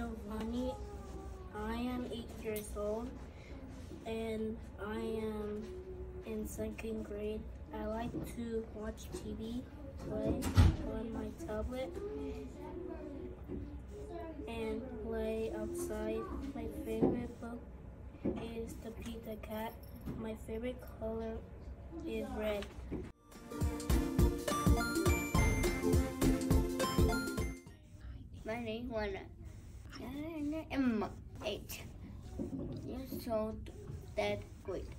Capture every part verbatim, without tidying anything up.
so funny. I am eight years old and I am in second grade. I like to watch T V, play on my tablet, and play outside. My favorite book is The Pizza Cat. My favorite color is red. My name is Lana. I am eight years old, that grade.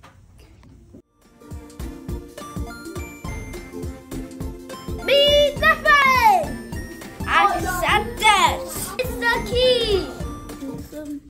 Be different! I said that! It's the key!